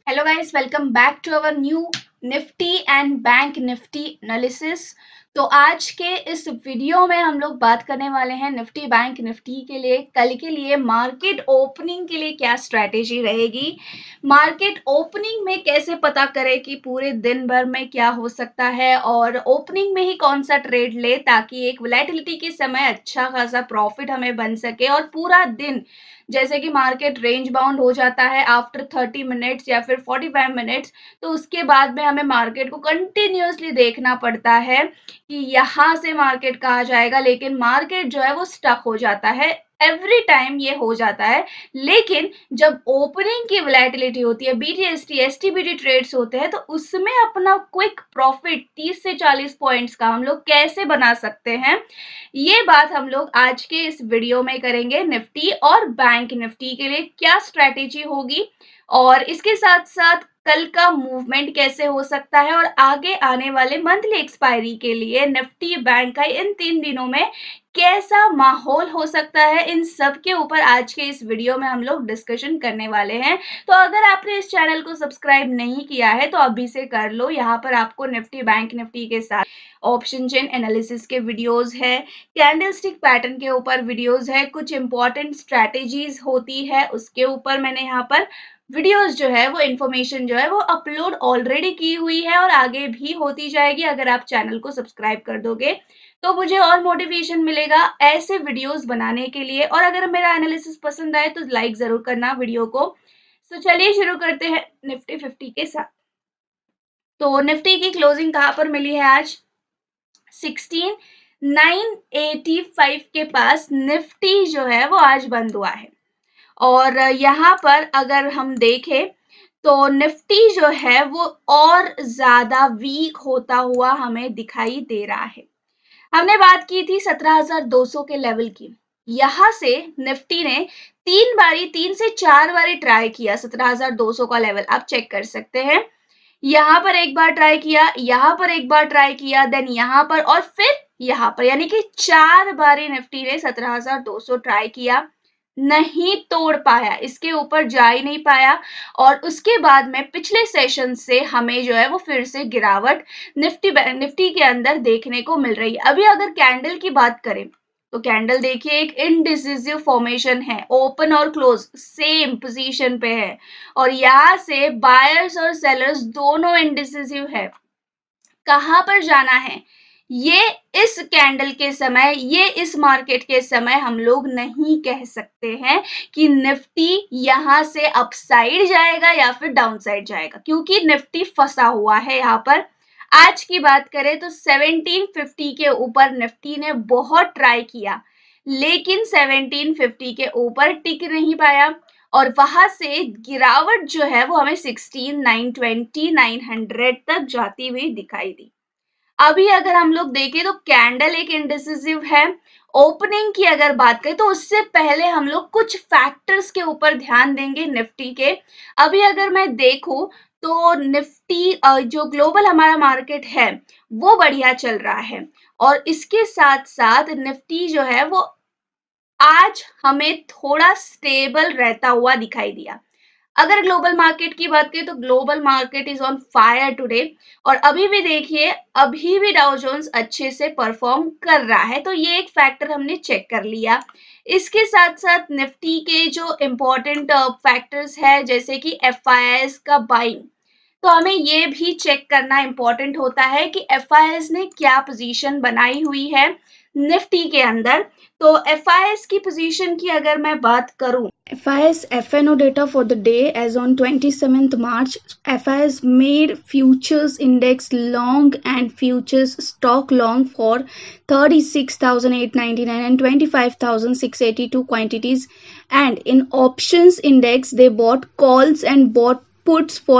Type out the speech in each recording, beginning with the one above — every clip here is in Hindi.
Hello guys, welcome back to our new Nifty and Bank Nifty analysis। तो आज के इस वीडियो में हम लोग बात करने वाले हैं निफ्टी बैंक निफ्टी के लिए कल के लिए मार्केट ओपनिंग के लिए क्या स्ट्रैटेजी रहेगी, मार्केट ओपनिंग में कैसे पता करें कि पूरे दिन भर में क्या हो सकता है और ओपनिंग में ही कौन सा ट्रेड ले ताकि एक वोलेटिलिटी के समय अच्छा खासा प्रॉफिट हमें बन सके और पूरा दिन जैसे कि मार्केट रेंज बाउंड हो जाता है आफ्टर 30 मिनट्स या फिर 45 मिनट्स, तो उसके बाद में हमें मार्केट को कंटिन्यूअसली देखना पड़ता है कि यहाँ से मार्केट कहाँ जाएगा, लेकिन मार्केट जो है वो स्टक हो जाता है। एवरी टाइम ये हो जाता है, लेकिन जब ओपनिंग की वोलेटिलिटी होती है, बीटीएसटी एसटीबीटी ट्रेड्स होते हैं, तो उसमें अपना क्विक प्रॉफिट 30 से 40 पॉइंट्स का हम लोग कैसे बना सकते हैं, ये बात हम लोग आज के इस वीडियो में करेंगे। निफ्टी और बैंक निफ्टी के लिए क्या स्ट्रैटेजी होगी और इसके साथ साथ कल का मूवमेंट कैसे हो सकता है और आगे आने वाले मंथली एक्सपायरी के लिए निफ्टी बैंक का इन 3 दिनों में कैसा माहौल हो सकता है, इन सब के ऊपर आज के इस वीडियो में हम लोग डिस्कशन करने वाले हैं। तो अगर आपने इस चैनल को सब्सक्राइब नहीं किया है तो अभी से कर लो। यहाँ पर आपको निफ्टी बैंक निफ्टी के साथ ऑप्शन चेन एनालिसिस के वीडियोस है, कैंडलस्टिक पैटर्न के ऊपर वीडियोस है, कुछ इंपॉर्टेंट स्ट्रैटेजीज होती है उसके ऊपर मैंने यहाँ पर वीडियोस जो है वो इन्फॉर्मेशन जो है वो अपलोड ऑलरेडी की हुई है और आगे भी होती जाएगी। अगर आप चैनल को सब्सक्राइब कर दोगे तो मुझे और मोटिवेशन मिलेगा ऐसे वीडियोस बनाने के लिए, और अगर मेरा एनालिसिस पसंद आए तो लाइक जरूर करना वीडियो को। तो चलिए शुरू करते हैं निफ्टी 50 के साथ। तो निफ्टी की क्लोजिंग कहाँ पर मिली है आज? 16,985 के पास निफ्टी जो है वो आज बंद हुआ है। और यहाँ पर अगर हम देखें तो निफ्टी जो है वो और ज्यादा वीक होता हुआ हमें दिखाई दे रहा है। हमने बात की थी 17,200 के लेवल की। यहाँ से निफ्टी ने 3 से 4 बारी ट्राई किया 17,200 का लेवल, आप चेक कर सकते हैं। यहाँ पर एक बार ट्राई किया, यहाँ पर एक बार ट्राई किया, देन यहाँ पर और फिर यहाँ पर, यानी कि 4 बारी निफ्टी ने 17,200 ट्राई किया, नहीं तोड़ पाया, इसके ऊपर जा ही नहीं पाया। और उसके बाद में पिछले सेशन से हमें जो है वो फिर से गिरावट निफ्टी के अंदर देखने को मिल रही है। अभी अगर कैंडल की बात करें तो कैंडल देखिए एक इनडिसिसिव फॉर्मेशन है, ओपन और क्लोज सेम पोजीशन पे है और यहाँ से बायर्स और सेलर्स दोनों इनडिसिसिव है। कहां पर जाना है ये इस कैंडल के समय, ये इस मार्केट के समय हम लोग नहीं कह सकते हैं कि निफ्टी यहां से अपसाइड जाएगा या फिर डाउनसाइड जाएगा, क्योंकि निफ्टी फंसा हुआ है यहाँ पर। आज की बात करें तो 1750 के ऊपर निफ्टी ने बहुत ट्राई किया, लेकिन 1750 के ऊपर टिक नहीं पाया और वहां से गिरावट जो है वो हमें 16,920 900 तक जाती हुई दिखाई दी। अभी अगर हम लोग देखें तो कैंडल एक इंडिसिसिव है। ओपनिंग की अगर बात करें तो उससे पहले हम लोग कुछ फैक्टर्स के ऊपर ध्यान देंगे निफ्टी के। अभी अगर मैं देखूं तो निफ्टी जो ग्लोबल हमारा मार्केट है वो बढ़िया चल रहा है और इसके साथ साथ निफ्टी जो है वो आज हमें थोड़ा स्टेबल रहता हुआ दिखाई दिया। अगर ग्लोबल मार्केट की बात करें तो global market is on fire today और अभी भी देखिए अभी भी डाउ जोन्स अच्छे से परफॉर्म कर रहा है, तो ये एक फैक्टर हमने चेक कर लिया। इसके साथ साथ निफ्टी के जो इम्पोर्टेंट फैक्टर्स है जैसे कि एफआईआईएस का बाइंग, तो हमें ये भी चेक करना इम्पोर्टेंट होता है कि एफआईआईएस ने क्या पोजीशन बनाई हुई है निफ्टी के अंदर। तो एफआईआईएस की पोजीशन की अगर मैं बात करूं, FIS FNO data for the day as on 27th March, FIS made futures index long and futures stock long for 36,899 and 25,682 quantities, and in options index they bought calls and bought puts for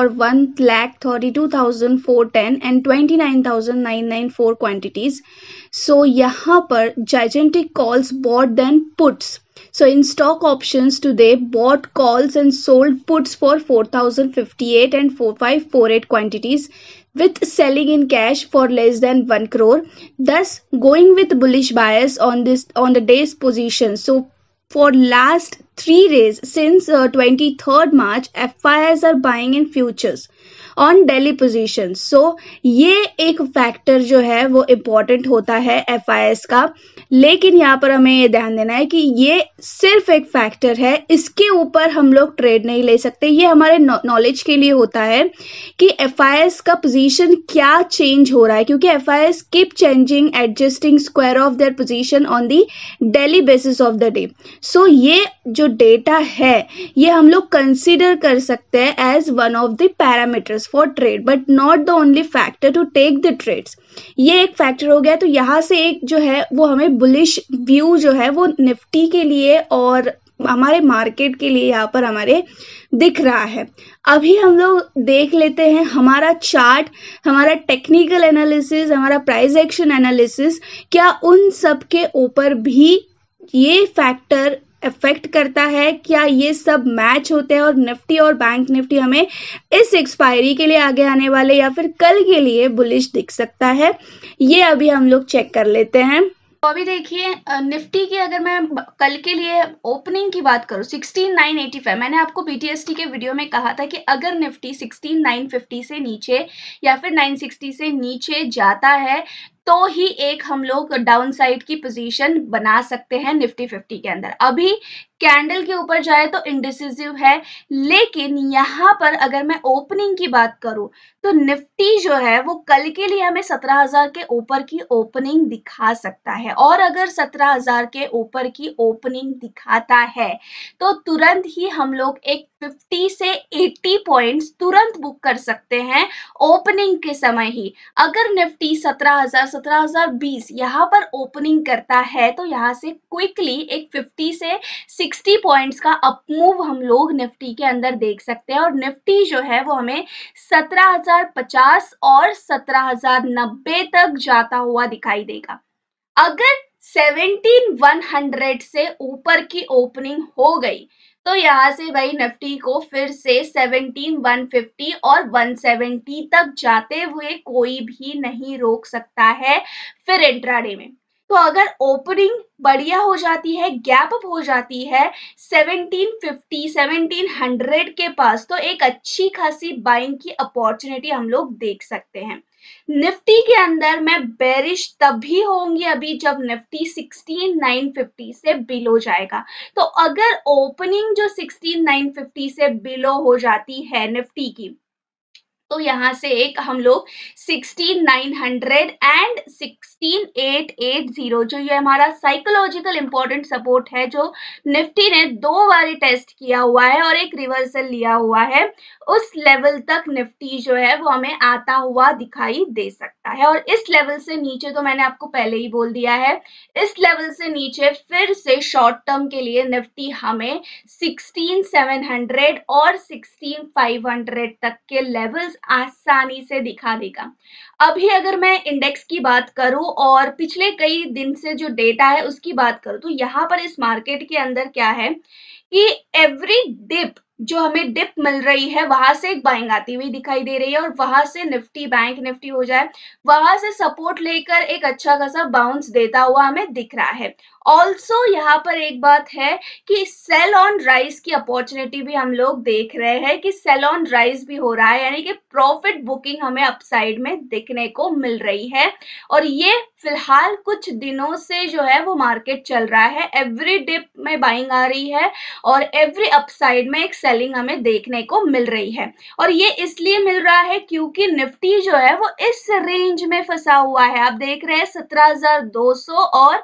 1,32,410 and 29,994 quantities. So यहाँ पर gigantic calls bought than puts. So in stock options today bought calls and sold puts for 4,058 and 4,548 quantities, with selling in cash for less than 1 crore, thus going with bullish bias on the day's position. So for last 3 days since 23rd March, FIIs are buying in futures on daily position. So ये एक फैक्टर जो है वो इम्पोर्टेंट होता है FIS का, लेकिन यहाँ पर हमें ये ध्यान देना है कि ये सिर्फ एक फैक्टर है, इसके ऊपर हम लोग ट्रेड नहीं ले सकते. ये हमारे नॉलेज के लिए होता है कि FIS का पोजीशन क्या चेंज हो रहा है, क्योंकि FIS keep changing, adjusting square off their position on the daily basis of the day. So ये जो डेटा है ये हम लोग कंसिडर कर सकते हैं as one of the parameters for trade, but not the only factor to take the trades. ये एक फैक्टर हो गया. तो यहाँ से एक जो है वो हमें बुलिश व्यू जो है वो निफ्टी के लिए और हमारे मार्केट के लिए यहाँ पर हमारे दिख रहा है. अभी हम लोग देख लेते हैं हमारा चार्ट, हमारा टेक्निकल एनालिसिस, हमारा प्राइस एक्शन एनालिसिस, क्या उन सब के ऊपर भी ये फैक्टर इफेक्ट करता है, क्या ये सब मैच होते हैं और निफ्टी और बैंक निफ्टी हमें इस एक्सपायरी के लिए आगे आने वाले या फिर कल के लिए बुलिश दिख सकता है. ये अभी हम लोग चेक कर लेते हैं. तो अभी देखिए निफ्टी की अगर मैं कल के लिए ओपनिंग की बात करूँ 16,985, मैंने आपको BTST के वीडियो में कहा था कि अगर निफ्टी 16,950 से नीचे या फिर 960 से नीचे जाता है तो ही एक हम लोग डाउन साइड की पोजीशन बना सकते हैं निफ्टी 50 के अंदर. अभी कैंडल के ऊपर जाए तो इंडिसिसिव है, लेकिन यहाँ पर अगर मैं ओपनिंग की बात करूं तो निफ्टी जो है वो कल के लिए हमें 17,000 के ऊपर की ओपनिंग दिखा सकता है. और अगर 17,000 के ऊपर की ओपनिंग दिखाता है तो तुरंत ही हम लोग एक 50 से 80 पॉइंट्स तुरंत बुक कर सकते हैं ओपनिंग के समय ही. अगर निफ्टी 17,000 17,020 यहाँ पर ओपनिंग करता है तो यहाँ से क्विकली एक 50 से 60 पॉइंट्स का अप मूव हम लोग निफ्टी के अंदर देख सकते हैं और निफ्टी जो है वो हमें 17,050 और 17,090 तक जाता हुआ दिखाई देगा. अगर 17,100 से ऊपर की ओपनिंग हो गई तो यहाँ से भाई निफ्टी को फिर से 17,150 और 170 तक जाते हुए कोई भी नहीं रोक सकता है फिर इंट्राडे में. तो अगर ओपनिंग बढ़िया हो जाती है, गैप अप हो जाती है 1750 1700 के पास, तो एक अच्छी खासी बाइंग की अपॉर्चुनिटी हम लोग देख सकते हैं. निफ्टी के अंदर मैं बेरिश तभी होंगी अभी जब निफ्टी 16,950 से बिलो जाएगा. तो अगर ओपनिंग जो 16,950 से बिलो हो जाती है निफ्टी की तो यहाँ से एक हम लोग 16,900 एंड 16,880 जो ये हमारा साइकोलॉजिकल इंपॉर्टेंट सपोर्ट है जो निफ्टी ने 2 बार टेस्ट किया हुआ है और एक रिवर्सल लिया हुआ है, उस लेवल तक निफ्टी जो है वो हमें आता हुआ दिखाई दे सकता है. और इस लेवल से नीचे तो मैंने आपको पहले ही बोल दिया है, इस लेवल से नीचे फिर से शॉर्ट टर्म के लिए निफ्टी हमें 16,700 और 16,500 तक के लेवल्स आसानी से दिखा देगा. अभी अगर मैं इंडेक्स की बात करूं और पिछले कई दिन से जो डेटा है उसकी बात करूं तो यहाँ पर इस मार्केट के अंदर क्या है कि एवरी डिप जो हमें डिप मिल रही है वहां से एक बाइंग आती हुई दिखाई दे रही है और वहां से निफ्टी बैंक निफ्टी हो जाए वहां से सपोर्ट लेकर एक अच्छा खासा बाउंस देता हुआ हमें दिख रहा है. ऑल्सो यहाँ पर एक बात है कि सेल ऑन राइज की अपॉर्चुनिटी भी हम लोग देख रहे हैं कि सेल ऑन राइज भी हो रहा है, यानी कि प्रॉफिट बुकिंग हमें अपसाइड में देखने को मिल रही है. और ये फिलहाल कुछ दिनों से जो है वो मार्केट चल रहा है, एवरी डिप में बाइंग आ रही है और एवरी अपसाइड में एक सेलिंग हमें देखने को मिल रही है. और ये इसलिए मिल रहा है क्योंकि निफ्टी जो है वो इस रेंज में फंसा हुआ है. आप देख रहे हैं 17,200 और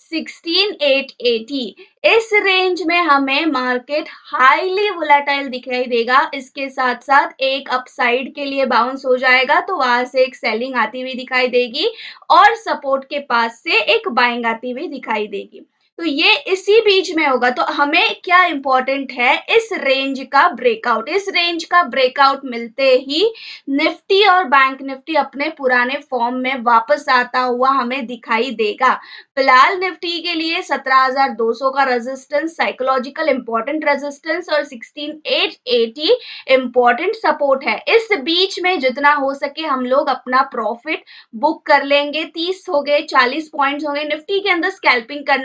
16,880, इस रेंज में हमें मार्केट हाईली वोलेटाइल दिखाई देगा. इसके साथ साथ एक अपसाइड के लिए बाउंस हो जाएगा तो वहां से एक सेलिंग आती हुई दिखाई देगी और सपोर्ट के पास से एक बाइंग आती हुई दिखाई देगी. तो ये इसी बीच में होगा. तो हमें क्या इंपॉर्टेंट है, इस रेंज का ब्रेकआउट. इस रेंज का ब्रेकआउट मिलते ही निफ्टी और बैंक निफ्टी अपने पुराने फॉर्म में वापस आता हुआ हमें दिखाई देगा. फिलहाल निफ्टी के लिए 17,200 का रेजिस्टेंस साइकोलॉजिकल इंपॉर्टेंट रेजिस्टेंस और 16,880 इंपॉर्टेंट सपोर्ट है. इस बीच में जितना हो सके हम लोग अपना प्रॉफिट बुक कर लेंगे. 30 हो गए, 40 पॉइंट्स हो गए. निफ्टी के अंदर स्कैल्पिंग करना ही मेरे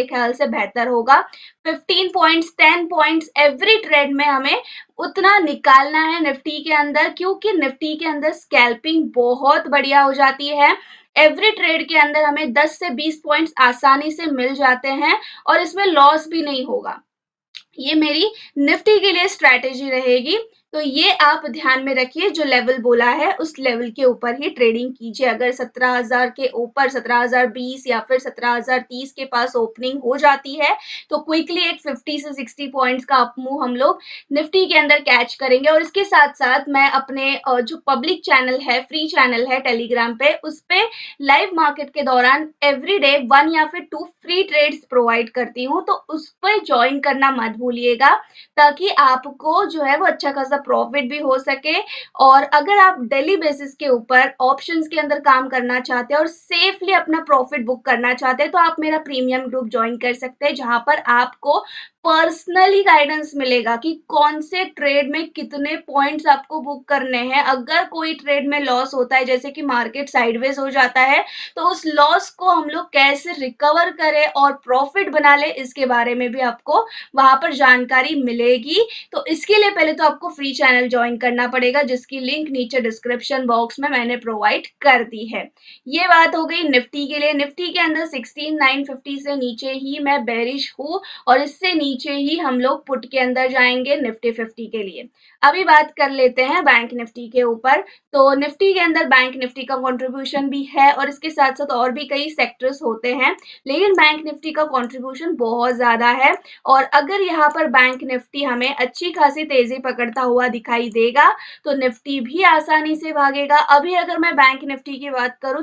ख्याल से बेहतर होगा। 15 पॉइंट्स 10 पॉइंट्स एवरी ट्रेड में हमें उतना निकालना है निफ्टी के अंदर, क्योंकि निफ्टी के अंदर स्कैल्पिंग बहुत बढ़िया हो जाती है। एवरी ट्रेड के अंदर हमें 10 से 20 पॉइंट्स आसानी से मिल जाते हैं और इसमें लॉस भी नहीं होगा। ये मेरी निफ्टी के लिए स्ट्रैटेजी रहेगी। तो ये आप ध्यान में रखिए, जो लेवल बोला है उस लेवल के ऊपर ही ट्रेडिंग कीजिए। अगर 17,000 के ऊपर 17,020 या फिर 17,030 के पास ओपनिंग हो जाती है तो क्विकली एक 50 से 60 पॉइंट्स का अप मूव हम लोग निफ्टी के अंदर कैच करेंगे। और इसके साथ साथ मैं अपने जो पब्लिक चैनल है, फ्री चैनल है टेलीग्राम पे, उस पे लाइव मार्केट के दौरान एवरी डे 1 या फिर 2 फ्री ट्रेड्स प्रोवाइड करती हूँ, तो उस पर ज्वाइन करना मत भूलिएगा, ताकि आपको जो है वो अच्छा खासा प्रॉफिट भी हो सके। और अगर आप डेली बेसिस के ऊपर ऑप्शंस के अंदर काम करना चाहते हैं और सेफली अपना प्रॉफिट बुक करना चाहते हैं, तो आप मेरा प्रीमियम ग्रुप ज्वाइन कर सकते हैं, जहां पर आपको पर्सनली गाइडेंस मिलेगा कि कौन से ट्रेड में कितने पॉइंट्स आपको बुक करने हैं। अगर कोई ट्रेड में लॉस होता है, जैसे कि मार्केट साइडवेज हो जाता है, तो उस लॉस को हम लोग कैसे रिकवर करें और प्रॉफिट बना ले, इसके बारे में भी आपको वहां पर जानकारी मिलेगी। तो इसके लिए पहले तो आपको फ्री चैनल ज्वाइन करना पड़ेगा, जिसकी लिंक नीचे डिस्क्रिप्शन बॉक्स में मैंने प्रोवाइड कर दी है। ये बात हो गई निफ्टी के लिए। निफ्टी के अंदर 16,950 से नीचे ही मैं बेरिश हूँ और इससे नीचे ही हम लोग पुट के अंदर जाएंगे निफ्टी 50 के लिए। अभी बात कर लेते हैं बैंक निफ्टी के ऊपर। तो निफ्टी के अंदर बैंक निफ्टी का कंट्रीब्यूशन भी है और इसके साथ साथ और भी कई सेक्टर्स होते हैं, लेकिन बैंक निफ्टी का कंट्रीब्यूशन बहुत ज्यादा है। और अगर यहाँ पर बैंक निफ्टी हमें अच्छी खासी तेजी पकड़ता हुआ दिखाई देगा तो निफ्टी भी आसानी से भागेगा। अभी अगर मैं बैंक निफ्टी की बात करूं,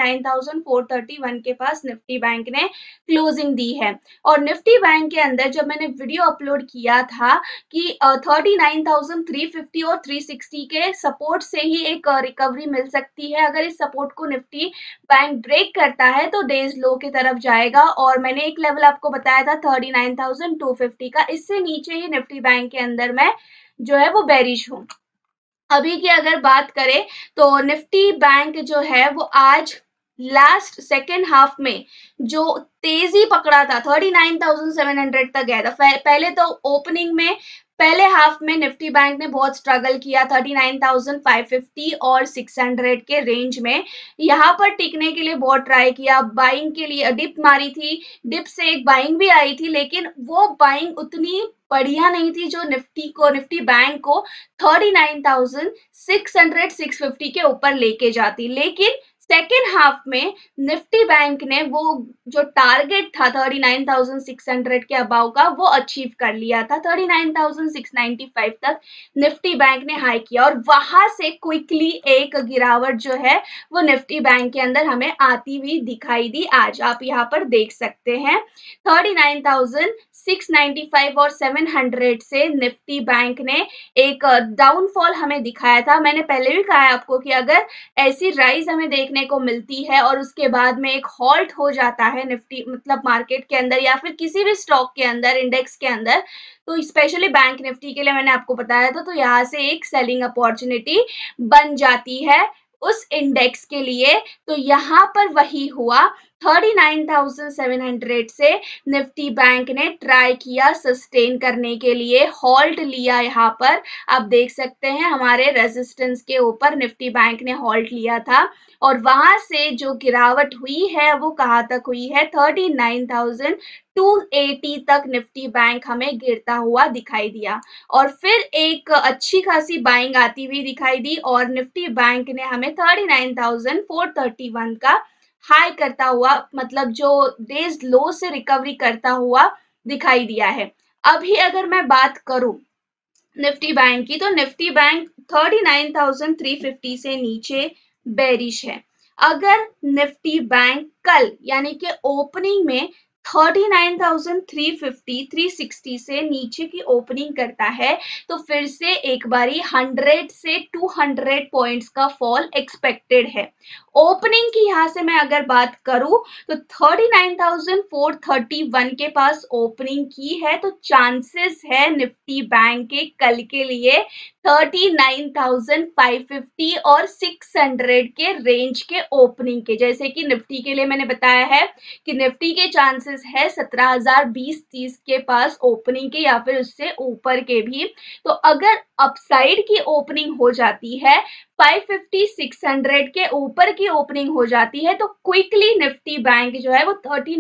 39,431 के पास निफ्टी बैंक ने क्लोजिंग दी है। और निफ्टी बैंक के अंदर जब मैंने वीडियो अपलोड किया था कि 39,350 और 360 के सपोर्ट से ही एक रिकवरी मिल सकती है, अगर इस सपोर्ट को निफ्टी बैंक ब्रेक करता है तो डेज लो की तरफ जाएगा। और मैंने एक लेवल आपको बताया था 39,250 का, इससे नीचे ही निफ्टी बैंक के अंदर मैं जो है वो बेरिश हूँ। अभी की अगर बात करें तो निफ्टी बैंक जो है वो आज लास्ट सेकेंड हाफ में जो तेजी पकड़ा था 39,700 तक गया था। पहले तो ओपनिंग में पहले हाफ में निफ्टी बैंक ने बहुत स्ट्रगल किया 39,550 और 600 के रेंज में, यहाँ पर टिकने के लिए बहुत ट्राई किया, बाइंग के लिए डिप मारी थी, डिप से एक बाइंग भी आई थी, लेकिन वो बाइंग उतनी बढ़िया नहीं थी जो निफ्टी बैंक को 39,600 650 के ऊपर लेके जाती। लेकिन सेकेंड हाफ में निफ्टी बैंक ने वो जो टारगेट था 39,600 के अबाव का वो अचीव कर लिया था। 39,695 तक निफ्टी बैंक ने हाई किया और वहां से क्विकली एक गिरावट जो है वो निफ्टी बैंक के अंदर हमें आती हुई दिखाई दी। आज आप यहाँ पर देख सकते हैं 39,695 और 700 से निफ्टी बैंक ने एक डाउनफॉल हमें दिखाया था। मैंने पहले भी कहा है आपको कि अगर ऐसी राइज हमें देखने को मिलती है और उसके बाद में एक हॉल्ट हो जाता है निफ्टी मतलब मार्केट के अंदर या फिर किसी भी स्टॉक के अंदर, इंडेक्स के अंदर, तो स्पेशली बैंक निफ्टी के लिए मैंने आपको बताया था, तो यहाँ से एक सेलिंग अपॉर्चुनिटी बन जाती है उस इंडेक्स के लिए। तो यहाँ पर वही हुआ, 39,700 से निफ्टी बैंक ने ट्राई किया सस्टेन करने के लिए, हॉल्ट लिया। यहाँ पर आप देख सकते हैं हमारे रेजिस्टेंस के ऊपर निफ्टी बैंक ने हॉल्ट लिया था और वहां से जो गिरावट हुई है वो कहाँ तक हुई है, 39,280 तक निफ्टी बैंक हमें गिरता हुआ दिखाई दिया और फिर एक अच्छी खासी बाइंग आती हुई दिखाई दी और निफ्टी बैंक ने हमें 39,431 का हाई करता हुआ, मतलब जो डेज लो से रिकवरी करता हुआ दिखाई दिया है। अभी अगर मैं बात करूं निफ्टी बैंक की, तो निफ्टी बैंक 39,350 से नीचे बेरिश है। अगर निफ्टी बैंक कल यानी कि ओपनिंग में 39,350 360 से नीचे की ओपनिंग करता है तो फिर से एक बारी 100 से 200 पॉइंट्स का फॉल एक्सपेक्टेड है। ओपनिंग की यहाँ से मैं अगर बात करूं तो 39,431 के पास ओपनिंग की है, तो चांसेस है निफ्टी बैंक के कल के लिए 39,550 और 600 के रेंज के ओपनिंग के। जैसे कि निफ्टी के लिए मैंने बताया है कि निफ्टी के चांसेस है 17,020-30 के पास ओपनिंग के या फिर उससे ऊपर के भी। तो अगर अपसाइड की ओपनिंग हो जाती है 550-600 के ऊपर की ओपनिंग हो जाती है तो क्विकली निफ्टी बैंक जो है वो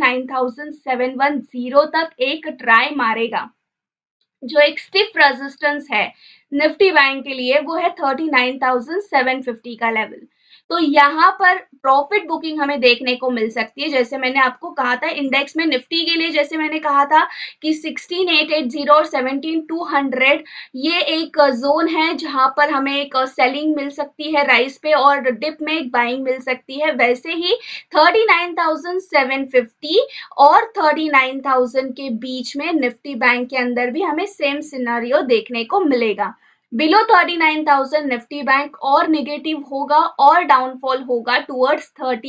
39,710 तक एक ट्राई मारेगा। जो एक स्टिफ रेजिस्टेंस है निफ्टी बैंक के लिए वो है 39,750 का लेवल। तो यहाँ पर प्रॉफिट बुकिंग हमें देखने को मिल सकती है। जैसे मैंने आपको कहा था इंडेक्स में निफ्टी के लिए, जैसे मैंने कहा था कि 16,880 और 17,200 ये एक जोन है जहां पर हमें एक सेलिंग मिल सकती है राइस पे और डिप में एक बाइंग मिल सकती है। वैसे ही 39,750 और 39,000 के बीच में निफ्टी बैंक के अंदर भी हमें सेम सिनेरियो देखने को मिलेगा। बिलो 39,000 निफ्टी बैंक और नेगेटिव होगा और डाउनफॉल होगा टुवर्ड्स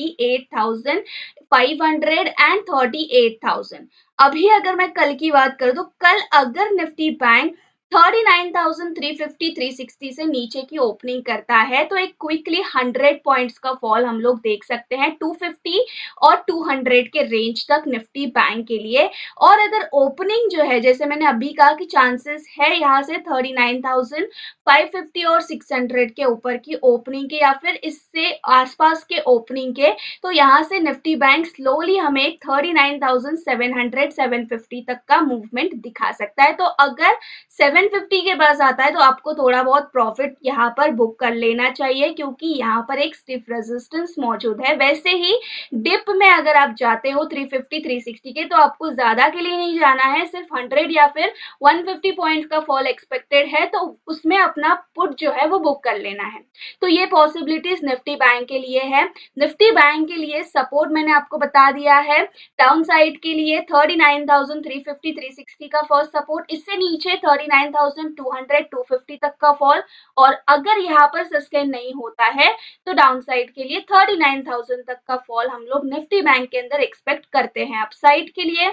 38,500 एंड 38,000। अभी अगर मैं कल की बात करूं तो कल अगर निफ्टी बैंक 39,350-360 से नीचे की ओपनिंग करता है तो एक क्विकली 100 पॉइंट्स का फॉल हम लोग देख सकते हैं 250 और 200 के रेंज तक निफ्टी बैंक के लिए। और अगर ओपनिंग जो है, जैसे मैंने अभी कहा कि चांसेस है यहाँ से 39,550 और 600 के ऊपर की ओपनिंग के या फिर इससे आसपास के ओपनिंग के, तो यहाँ से निफ्टी बैंक स्लोली हमें 39,700-750 तक का मूवमेंट दिखा सकता है। तो अगर 750 के पास आता है तो आपको थोड़ा बहुत प्रॉफिट यहाँ पर बुक कर लेना चाहिए क्योंकि यहाँ पर एक स्टिफ रेजिस्टेंस मौजूद है। वैसे ही डिप में अगर आप जाते हो 350-360 के तो आपको ज्यादा के लिए नहीं जाना है, सिर्फ 100 या फिर 150 पॉइंट का फॉल एक्सपेक्टेड है तो उसमें अपना पुट जो है वो बुक कर लेना है। तो ये पॉसिबिलिटीज निफ्टी बैंक के लिए है। निफ्टी बैंक के लिए सपोर्ट मैंने आपको बता दिया है। डाउन साइड के लिए 39,350-360 का फर्स्ट सपोर्ट, इससे नीचे 39,200-250 तक का फॉल, और अगर यहाँ पर सस्टेन नहीं होता है तो डाउन साइड के लिए 39,000 तक का फॉल हम लोग निफ्टी बैंक के अंदर एक्सपेक्ट करते हैं। अपसाइड के लिए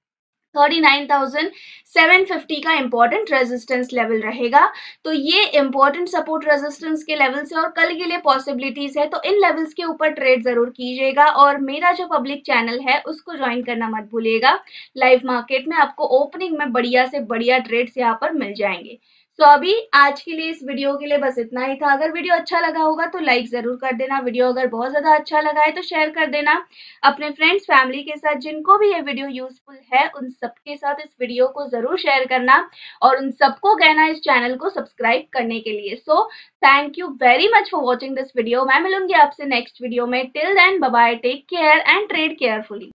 39,750 का इंपॉर्टेंट रेजिस्टेंस लेवल रहेगा। तो ये इंपॉर्टेंट सपोर्ट रेजिस्टेंस के लेवल से और कल के लिए पॉसिबिलिटीज है, तो इन लेवल्स के ऊपर ट्रेड जरूर कीजिएगा और मेरा जो पब्लिक चैनल है उसको ज्वाइन करना मत भूलिएगा। लाइव मार्केट में आपको ओपनिंग में बढ़िया से बढ़िया ट्रेड्स यहाँ पर मिल जाएंगे। तो अभी आज के लिए इस वीडियो के लिए बस इतना ही था। अगर वीडियो अच्छा लगा होगा तो लाइक जरूर कर देना, वीडियो अगर बहुत ज्यादा अच्छा लगा है तो शेयर कर देना अपने फ्रेंड्स फैमिली के साथ। जिनको भी ये वीडियो यूजफुल है उन सबके साथ इस वीडियो को जरूर शेयर करना और उन सबको कहना इस चैनल को सब्सक्राइब करने के लिए। So thank you very much for watching this video. मैं मिलूंगी आपसे नेक्स्ट वीडियो में। Till then bye bye, take care and trade carefully.